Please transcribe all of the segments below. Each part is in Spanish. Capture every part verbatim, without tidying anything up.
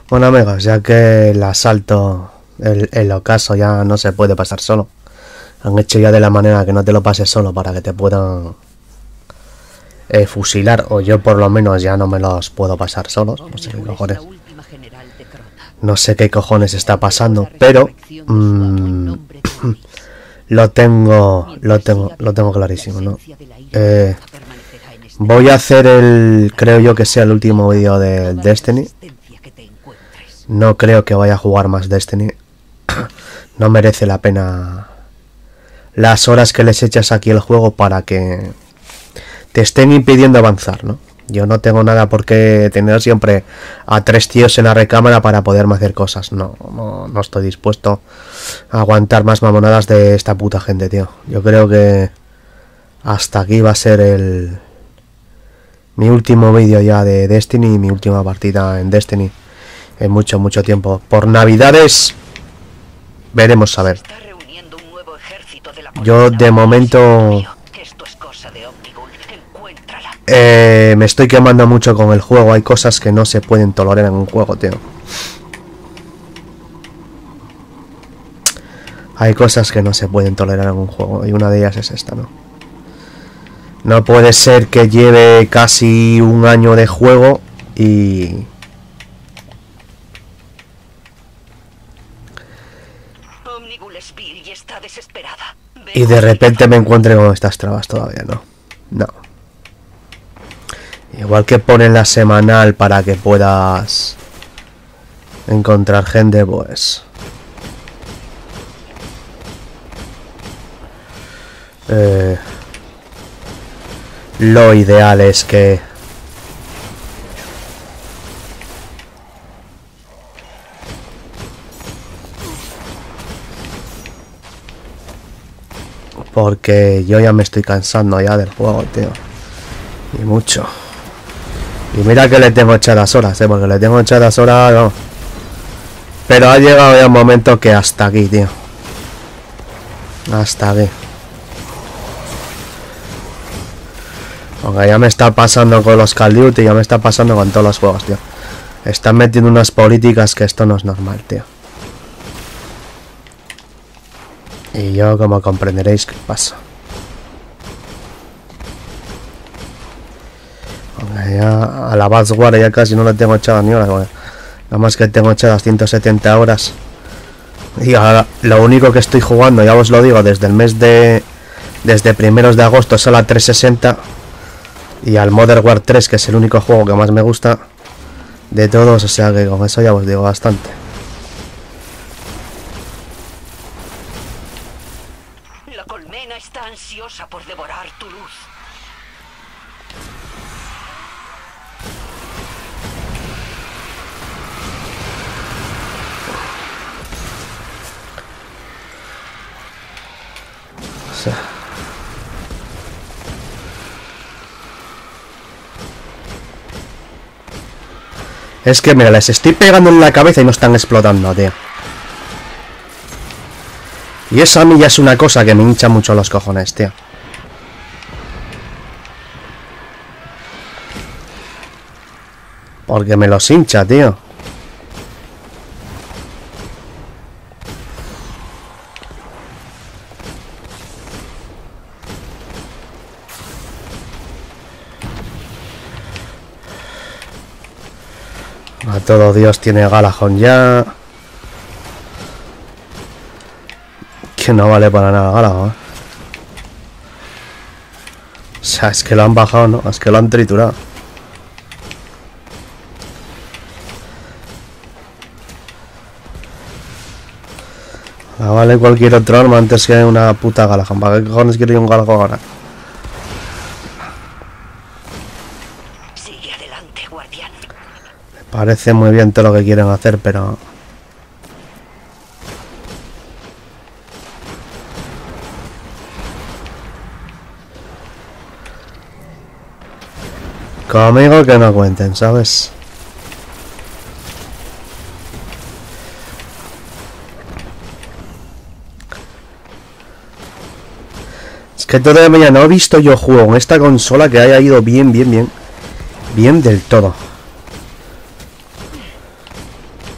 Bueno amigos, ya que el asalto, el, el ocaso ya no se puede pasar solo. Han hecho ya de la manera que no te lo pases solo para que te puedan eh, fusilar. O yo por lo menos ya no me los puedo pasar solos. No sé qué cojones. No sé qué cojones está pasando, pero mmm, lo tengo, lo tengo, lo tengo clarísimo, ¿no? Eh, voy a hacer el, creo yo que sea el último vídeo de Destiny. No creo que vaya a jugar más Destiny. No merece la pena las horas que les echas aquí el juego para que te estén impidiendo avanzar, ¿no? Yo no tengo nada por qué tener siempre a tres tíos en la recámara para poderme hacer cosas. No, no, no estoy dispuesto a aguantar más mamonadas de esta puta gente, tío. Yo creo que hasta aquí va a ser el mi último vídeo ya de Destiny y mi última partida en Destiny en mucho, mucho tiempo. Por Navidades veremos a ver. Yo de momento eh, me estoy quemando mucho con el juego. Hay cosas que no se pueden tolerar en un juego, tío. Hay cosas que no se pueden tolerar en un juego y una de ellas es esta, ¿no? No puede ser que lleve casi un año de juego y... y de repente me encuentre con estas trabas todavía, ¿no? No. Igual que ponen la semanal para que puedas encontrar gente, pues... Eh, lo ideal es que... porque yo ya me estoy cansando ya del juego, tío. Y mucho. Y mira que le tengo echadas horas, eh, porque le tengo echadas horas, no. Pero ha llegado ya un momento que hasta aquí, tío. Hasta aquí. Aunque ya me está pasando con los Call of Duty, ya me está pasando con todos los juegos, tío. Están metiendo unas políticas que esto no es normal, tío. Y yo, como comprenderéis, ¿qué pasa? Aunque ya a la Vanguard ya casi no le tengo echadas ni horas, bueno. Nada más que tengo echadas ciento setenta horas. Y ahora lo único que estoy jugando, ya os lo digo, desde el mes de... desde primeros de agosto es a la trescientos sesenta. Y al Modern Warfare tres, que es el único juego que más me gusta de todos, o sea que con eso ya os digo bastante. La colmena está ansiosa por devorar tu luz. O sea... es que mira, les estoy pegando en la cabeza y no están explotando, tío. Y eso a mí ya es una cosa que me hincha mucho los cojones, tío. Porque me los hincha, tío. A todo Dios tiene Galahon ya. Que no vale para nada Galahon, ¿eh? O sea, es que lo han bajado, ¿no? Es que lo han triturado. Ah, vale cualquier otro arma antes que una puta Galahon. ¿Para qué cojones quiero yo un Galahon ahora? Sigue adelante, guardián. Parece muy bien todo lo que quieren hacer, pero... conmigo que no cuenten, ¿sabes? Es que todavía no he visto yo juego en esta consola que haya ido bien, bien, bien. Bien del todo.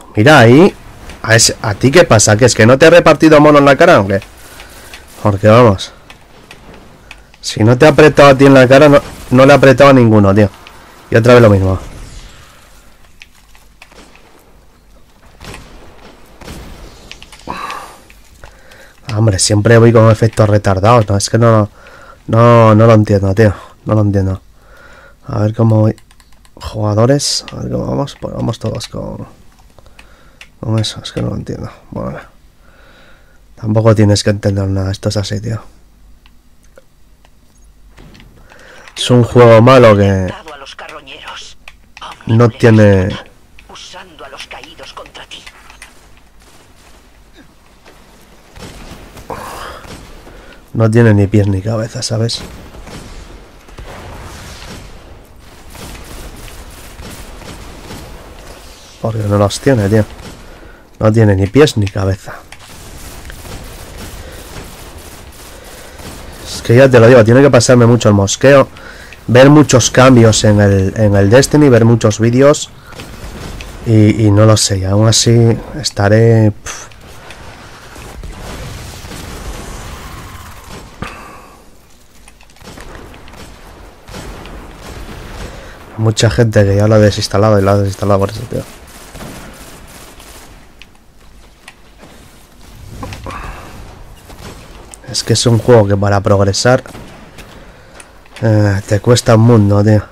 Mira ahí. ¿A, ese, ¿A ti qué pasa? ¿Que es que no te he repartido mono en la cara o qué? Porque vamos. Si no te ha apretado a ti en la cara, no, no le ha apretado a ninguno, tío. Y otra vez lo mismo. Hombre, siempre voy con efectos retardados, ¿no? Es que no... No, no lo entiendo, tío. No lo entiendo. A ver cómo voy. Jugadores. A ver cómo vamos. Pues vamos todos con... Con eso, es que no lo entiendo. Bueno. Tampoco tienes que entender nada. Esto es así, tío. Es un juego malo que... No tiene... Usando a los caídos contra ti. No tiene ni pies ni cabeza, ¿sabes? Porque no los tiene, tío. No tiene ni pies ni cabeza. Es que ya te lo digo, tiene que pasarme mucho el mosqueo. Ver muchos cambios en el, en el Destiny, ver muchos vídeos. Y, y no lo sé, y aún así estaré... Pff. Mucha gente que ya lo ha desinstalado y lo ha desinstalado por eso, tío. Es que es un juego que para progresar eh, te cuesta un mundo, tío.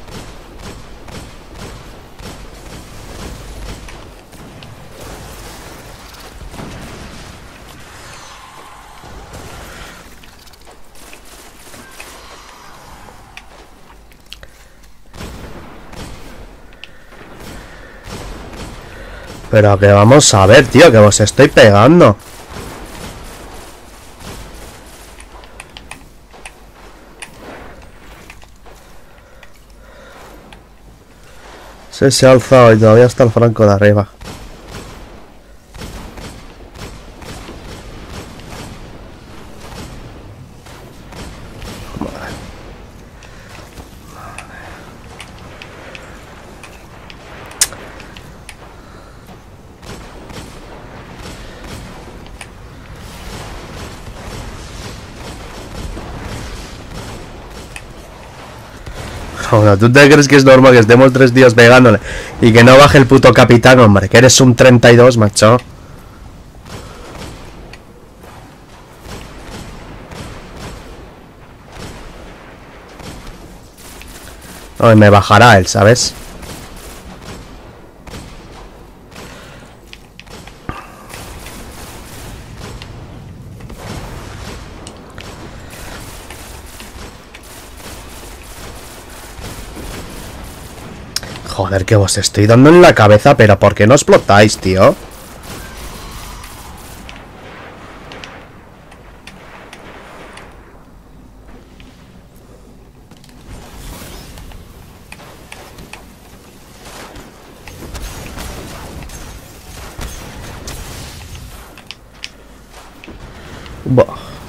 Pero que vamos a ver, tío, que os estoy pegando. Se, se ha alzado y todavía está el Franco de arriba. Joder, ¿tú te crees que es normal que estemos tres días pegándole y que no baje el puto capitán, hombre? Que eres un treinta y dos, macho. No, me bajará él, ¿sabes? Joder, que os estoy dando en la cabeza, pero ¿por qué no explotáis, tío? Buah.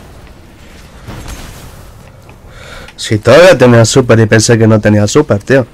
Si todavía tenía super y pensé que no tenía super, tío.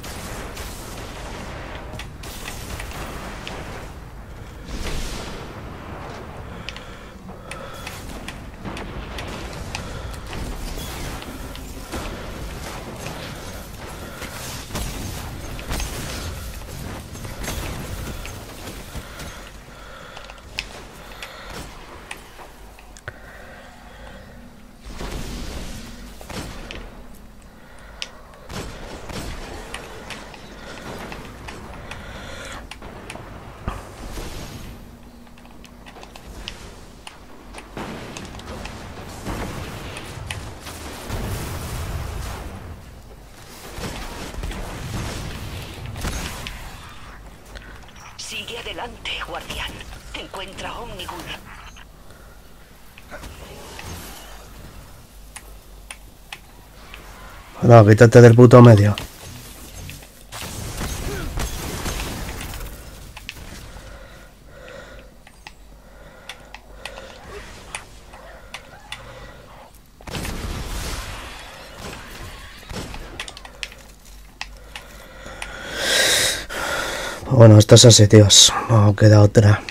Sigue adelante, guardián. Te encuentra Omnigun. No, quítate del puto medio. Bueno, esto es así, tíos. No queda otra.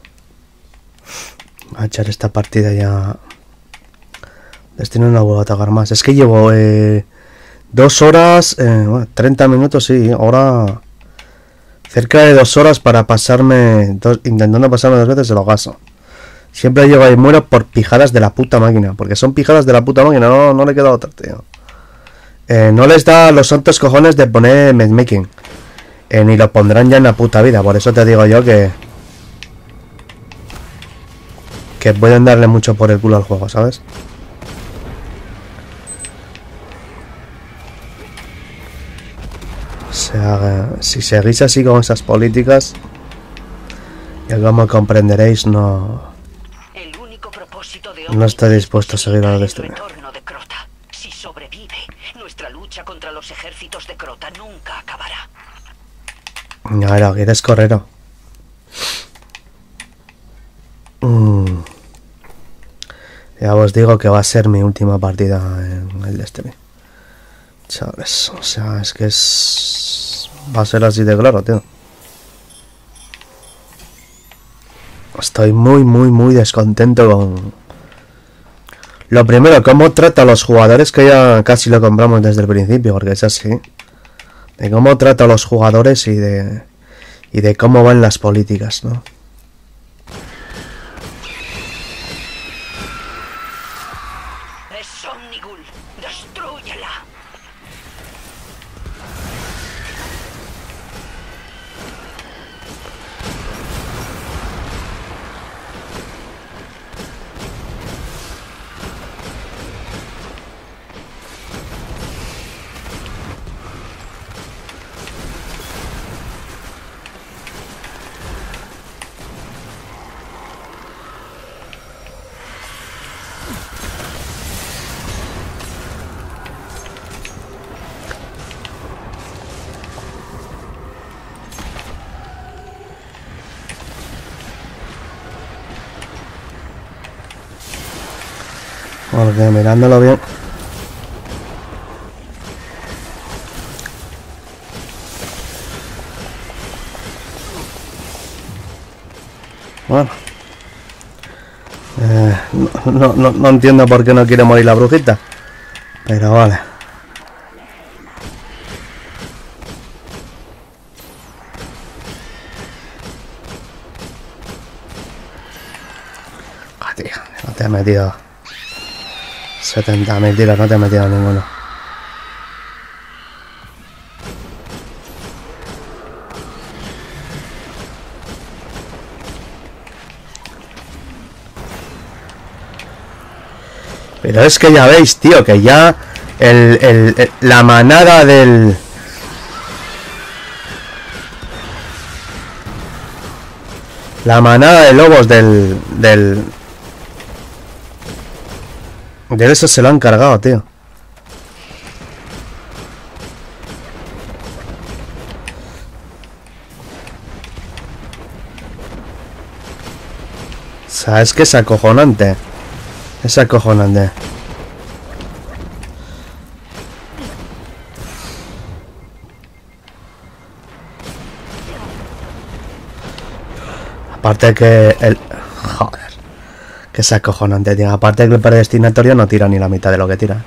A echar esta partida ya. Destino no vuelvo a atacar más. Es que llevo eh, dos horas, eh, bueno, treinta minutos, sí. Ahora cerca de dos horas para pasarme, dos, intentando pasarme dos veces el ocaso. Siempre llego y muero por pijadas de la puta máquina. Porque son pijadas de la puta máquina, no, no le queda otra, tío. Eh, no les da los santos cojones de poner matchmaking. Eh, ni lo pondrán ya en la puta vida. Por eso te digo yo que Que pueden darle mucho por el culo al juego, ¿sabes? O sea, si seguís así con esas políticas, ya como comprenderéis, no... El único propósito de No estoy dispuesto a seguir a lo de este. retorno de Crota. Si sobrevive, nuestra lucha contra los ejércitos de Crota nunca acabará. Ya lo quieres correr. Mm. Ya os digo que va a ser mi última partida en el Destiny. ¿Sabes? O sea, es que es... Va a ser así de claro, tío. Estoy muy, muy, muy descontento con... Lo primero, cómo trata a los jugadores, que ya casi lo compramos desde el principio, porque es así. De cómo trata a los jugadores y de... Y de cómo van las políticas, ¿no? Es Omnigul. ¡Destrúyela! Porque mirándolo bien... Bueno... Eh, no, no, no entiendo por qué no quiere morir la brujita. Pero vale. Ah, tío, no te he metido setenta mil tiros, no te he metido ninguno. Pero es que ya veis, tío, que ya el, el, el, la manada del... La manada de lobos del... Del... De eso se lo han cargado, tío. O sea, es que es acojonante. Es acojonante. Aparte que el... Joder. Que es acojonante, tío. Aparte que el predestinatorio no tira ni la mitad de lo que tira.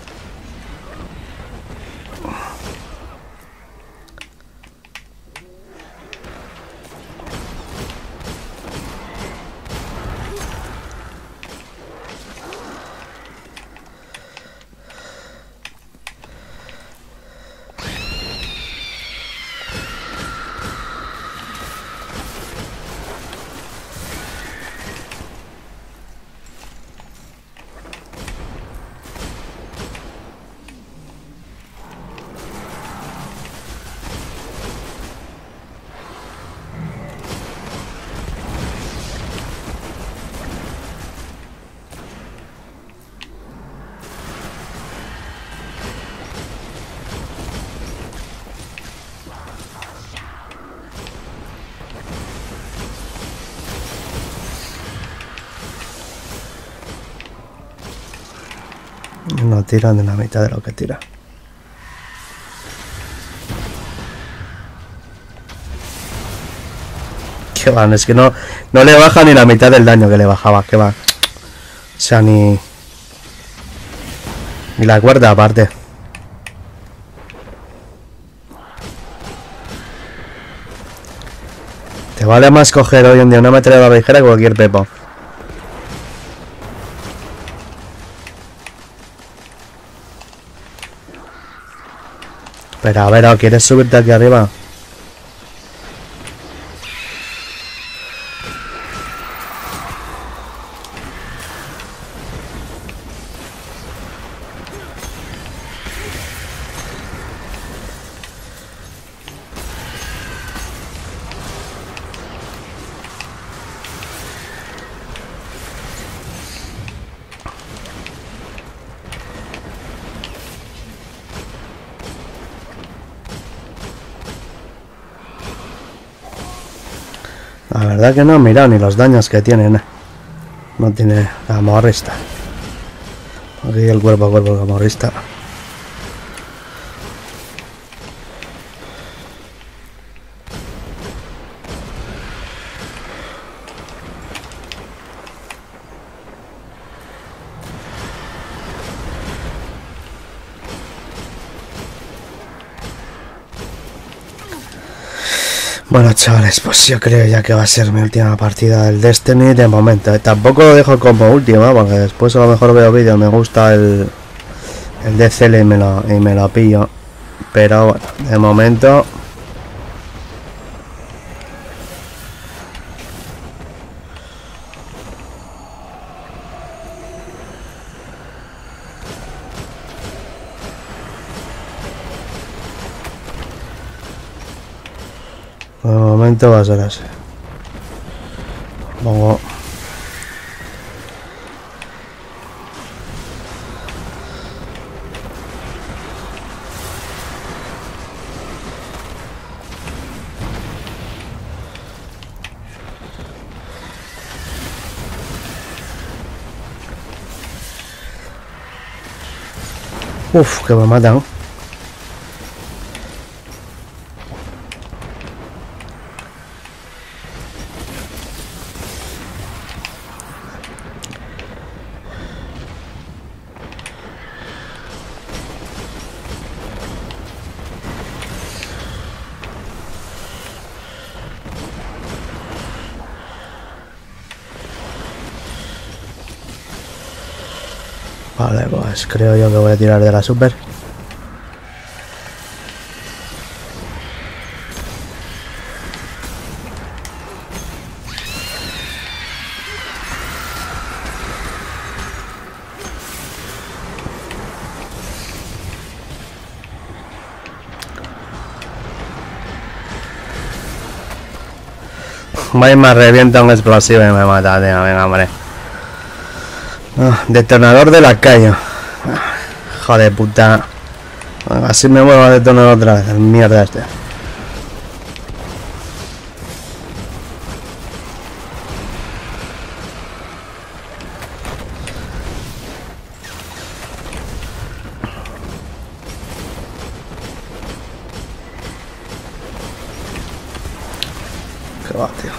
No tiran de la mitad de lo que tira. Que van, es que no, no le baja ni la mitad del daño que le bajaba, que va. O sea, ni... Ni la cuarta aparte. Te vale más coger hoy en día una ametralladora ligera que cualquier pepo. Pero a ver, ¿quieres subirte aquí arriba? La verdad que no he mirado ni los daños que tienen. No tiene camorrista. Aquí el cuerpo a cuerpo camorrista. Bueno, chavales, pues yo creo ya que va a ser mi última partida del Destiny de momento. Tampoco lo dejo como última, porque después a lo mejor veo vídeos, me gusta el, el D C L y me, lo, y me lo pillo. Pero bueno, de momento... De momento va a ser así. Pongo... Uf, que me matan. Vale, pues creo yo que voy a tirar de la super. Vaya, me revienta un explosivo y me mata, tío. Venga, hombre. Ah, detonador de la calle. Ah, joder, puta. Así me vuelvo a detonar otra vez. El mierda este. Qué va, tío.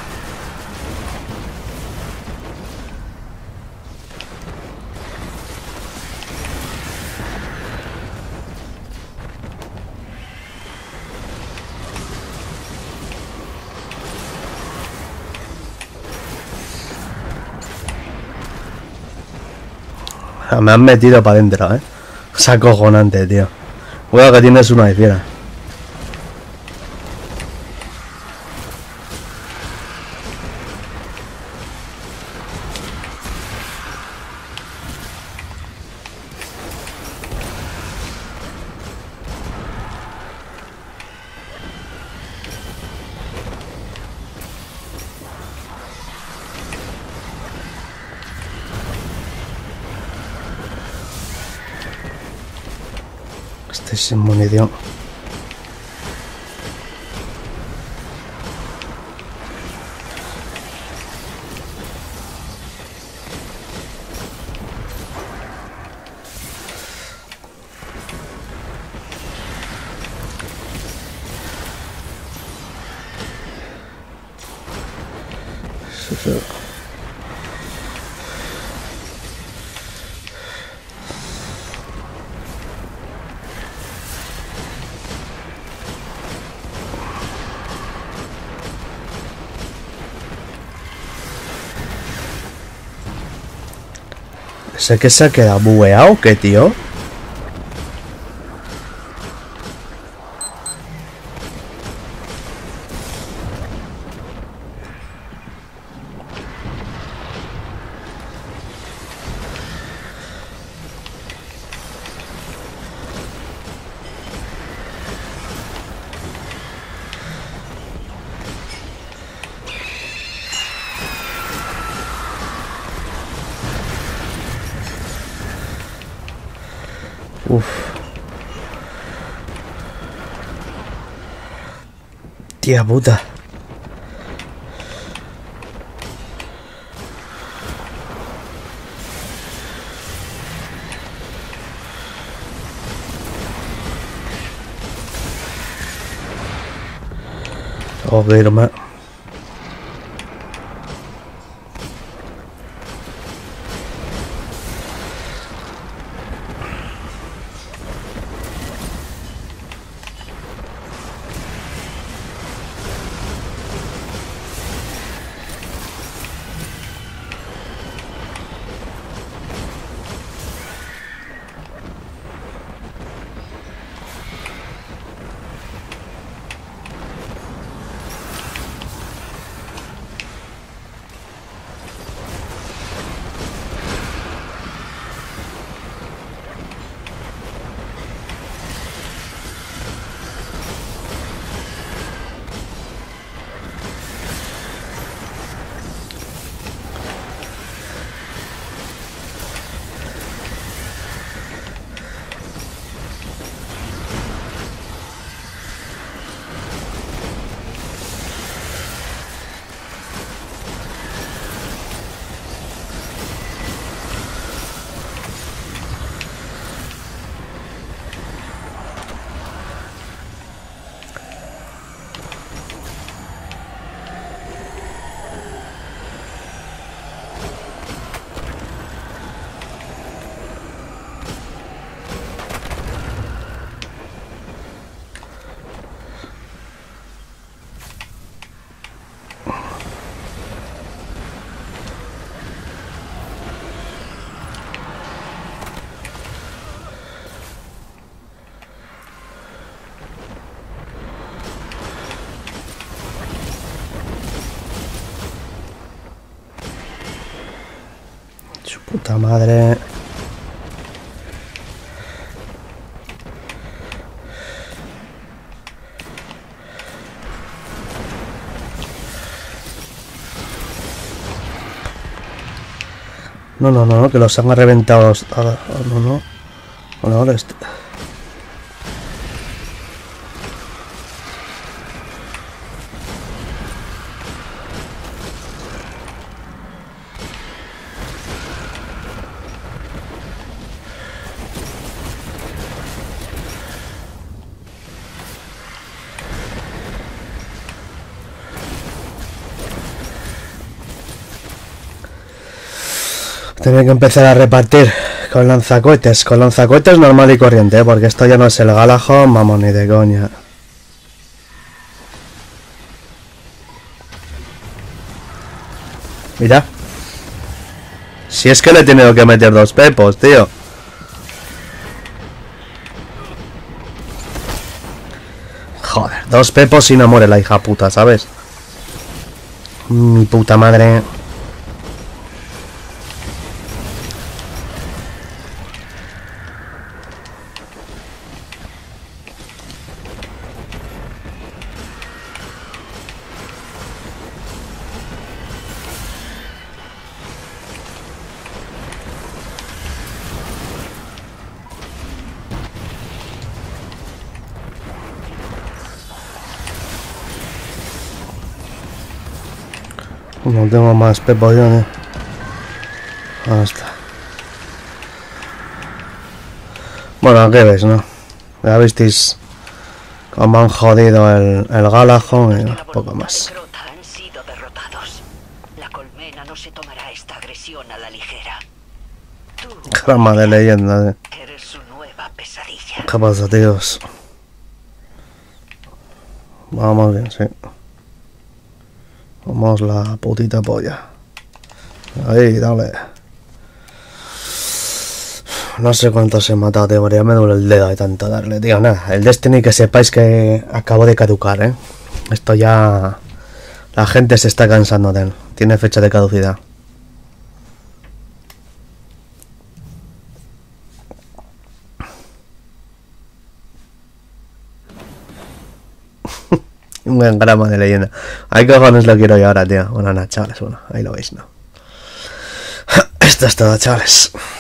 Me han metido para adentro, eh. Es acojonante, tío. Cuidado que tienes una de fiera. Estoy sin munición. Sí, sí. ¿Ese que se ha quedado bugueado o qué, tío? Uf. Tía puta. Joder, ma. Su puta madre. No, no, no, que los han reventado. Ah, no, no. No, no, este. Tenía que empezar a repartir con lanzacohetes. Con lanzacohetes normal y corriente, ¿eh? Porque esto ya no es el Galahad, vamos, ni de coña. Mira. Si es que le he tenido que meter dos pepos, tío. Joder, dos pepos y no muere la hija puta, ¿sabes? Mi puta madre. No tengo más pepos yo, ¿eh? Ahí está. Bueno, ¿qué ves, no? Ya visteis cómo han jodido el, el Galahad y poco más. Han sido derrotados. La La colmena no se tomará esta agresión a la ligera. Tú Crama de leyenda, eh. eres su nueva pesadilla. ¿Qué pasa, tíos? Vamos bien, sí. Vamos la putita polla. Ahí, dale. No sé cuántos he matado, tío, pero ya me duele el dedo de tanto darle, tío. Nada, el Destiny, que sepáis que acabo de caducar, ¿eh? Esto ya... La gente se está cansando de él. Tiene fecha de caducidad. Un buen grama de leyenda. Ay, cojones lo quiero yo ahora, tío. Bueno, nada, chavales, bueno, ahí lo veis, ¿no? Esto es todo, chavales.